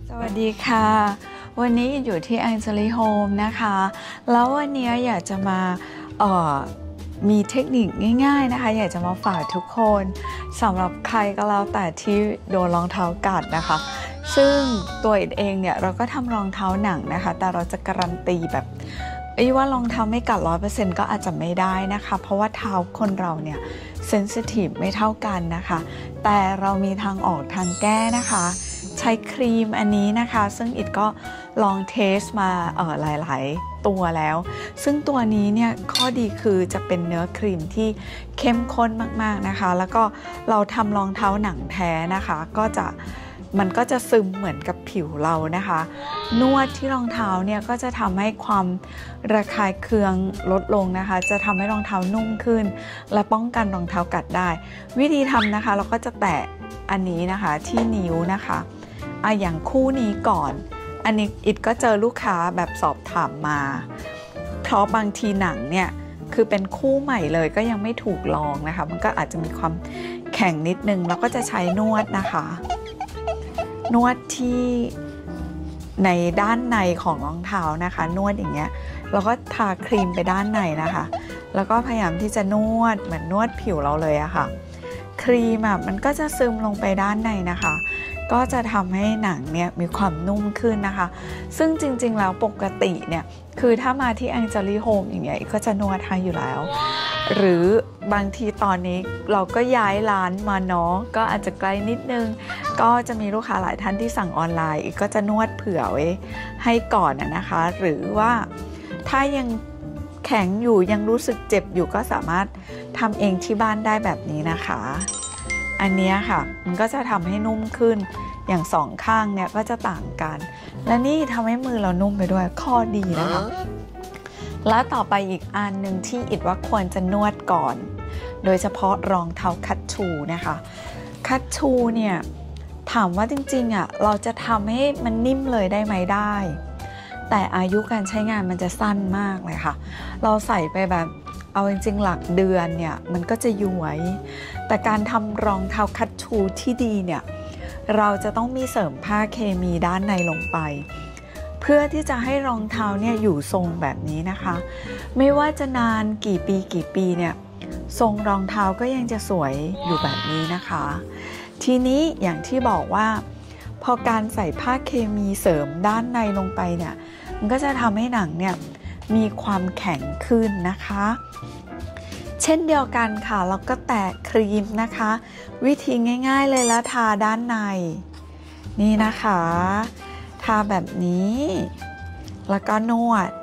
สวัสดีค่ะวันนี้อยู่ที่ Angeli Home นะคะแล้ววันนี้อยากจะมามีเทคนิคง่ายๆนะคะอยากจะมาฝากทุกคนสำหรับใครก็แล้วแต่ที่โดนรองเท้ากัดนะคะซึ่งตัวเองเนี่ยเราก็ทำรองเท้าหนังนะคะแต่เราจะการันตีแบบว่ารองเท้าไม่กัด 100% ก็อาจจะไม่ได้นะคะเพราะว่าเท้าคนเราเนี่ยเซนซิทีฟไม่เท่ากันนะคะแต่เรามีทางออกทางแก้นะคะใช้ครีมอันนี้นะคะซึ่งอิดก็ลองเทสมาหลายๆตัวแล้วซึ่งตัวนี้เนี่ยข้อดีคือจะเป็นเนื้อครีมที่เข้มข้นมากๆนะคะแล้วก็เราทำรองเท้าหนังแท้นะคะมันก็จะซึมเหมือนกับผิวเรานะคะนวดที่รองเท้าเนี่ยก็จะทำให้ความระคายเคืองลดลงนะคะจะทำให้รองเท้านุ่มขึ้นและป้องกันรองเท้ากัดได้วิธีทำนะคะเราก็จะแตะอันนี้นะคะที่นิ้วนะคะอย่างคู่นี้ก่อนอันนี้อิดก็เจอลูกค้าแบบสอบถามมาเพราะบางทีหนังเนี่ยคือเป็นคู่ใหม่เลยก็ยังไม่ถูกลองนะคะมันก็อาจจะมีความแข็งนิดนึงแล้วก็จะใช้นวดนะคะนวดที่ในด้านในของรองเท้านะคะนวดอย่างเงี้ยแล้วก็ทาครีมไปด้านในนะคะแล้วก็พยายามที่จะนวดเหมือนนวดผิวเราเลยอะค่ะครีมมันก็จะซึมลงไปด้านในนะคะก็จะทำให้หนังเนี่ยมีความนุ่มขึ้นนะคะซึ่งจริงๆแล้วปกติเนี่ยคือถ้ามาที่ Angeli Home อย่างเงี้ยก็จะนวดให้อยู่แล้วหรือบางทีตอนนี้เราก็ย้ายร้านมาเนาะก็อาจจะไกลนิดนึงก็จะมีลูกค้าหลายท่านที่สั่งออนไลน์ก็จะนวดเผื่อไว้ให้ก่อนนะคะหรือว่าถ้ายังแข็งอยู่ยังรู้สึกเจ็บอยู่ก็สามารถทำเองที่บ้านได้แบบนี้นะคะอันนี้ค่ะมันก็จะทำให้นุ่มขึ้นอย่างสองข้างเนี่ยก็จะต่างกันและนี่ทำให้มือเรานุ่มไปด้วยข้อดีนะคะแล้วต่อไปอีกอันหนึ่งที่อิดว่าควรจะนวดก่อนโดยเฉพาะรองเท้าคัตชูนะคะคัตชูเนี่ยถามว่าจริงๆเราจะทำให้มันนิ่มเลยได้ไหมได้แต่อายุการใช้งานมันจะสั้นมากเลยค่ะเราใส่ไปแบบเอาจริงๆหลักเดือนเนี่ยมันก็จะย้วยแต่การทำรองเท้าคัตชูที่ดีเนี่ยเราจะต้องมีเสริมผ้าเคมีด้านในลงไปเพื่อที่จะให้รองเท้าเนี่ยอยู่ทรงแบบนี้นะคะไม่ว่าจะนานกี่ปีเนี่ยทรงรองเท้าก็ยังจะสวยอยู่แบบนี้นะคะทีนี้อย่างที่บอกว่าพอการใส่ผ้าเคมีเสริมด้านในลงไปเนี่ยมันก็จะทำให้หนังเนี่ยมีความแข็งขึ้นนะคะเช่นเดียวกันค่ะเราก็แตะครีมนะคะวิธีง่ายๆเลยแล้วทาด้านในนี่นะคะทาแบบนี้แล้วก็นวด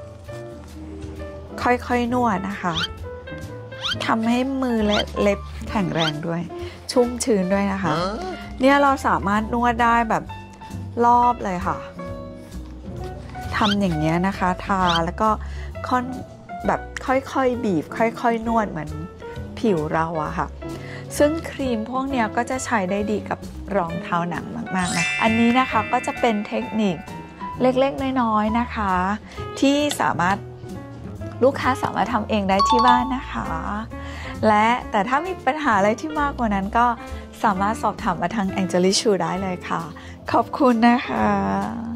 ค่อยๆนวดนะคะทำให้มือและเล็บแข็งแรงด้วยชุ่มชื้นด้วยนะคะเนี่ยเราสามารถนวดได้แบบรอบเลยค่ะทำอย่างเงี้ยนะคะทาแล้วก็แบบค่อยๆบีบค่อยๆนวดเหมือนผิวเราอะค่ะซึ่งครีมพวกเนี้ยก็จะใช้ได้ดีกับรองเท้าหนังมากๆนะอันนี้นะคะก็จะเป็นเทคนิคเล็กๆน้อยๆนะคะที่ลูกค้าสามารถทำเองได้ที่บ้านนะคะแต่ถ้ามีปัญหาอะไรที่มากกว่านั้นก็สามารถสอบถามมาทาง Angeli Shoe ได้เลยค่ะขอบคุณนะคะ